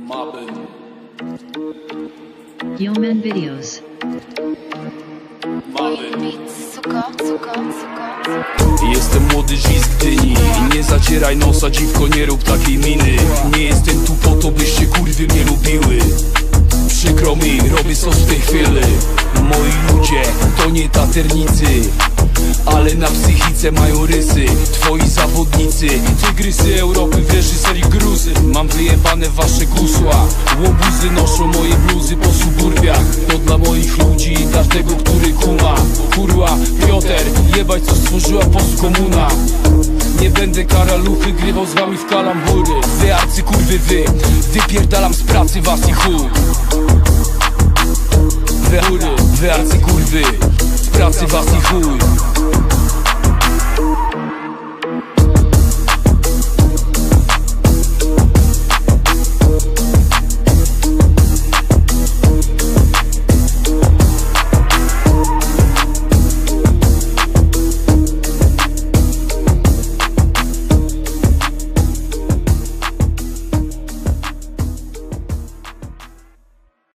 Yeoman Videos. Jestem młody Żi z Gdyni i nie zacieraj nosa, dziwko, nie rób takiej miny. Nie jestem tu po to, byście kurwy mnie lubiły. Przykro mi, robię co w tej chwili. Moi ludzie to nie taternicy, ale na psychice mają rysy. Twoi zawodnicy, tygrysy Europy, wieży serii gruzy. Mam wyjebane wasze gusła, łobuzy noszą moje bluzy po suburbiach. To dla moich ludzi i każdego, który kuma. Kurwa, Piotr, jebać co stworzyła postkomuna. Nie będę karaluchy grywał z wami w kalambury. Wy arcykurwy wy, wypierdalam z pracy was i chuj. Wy arcykurwy, z pracy was i chuj.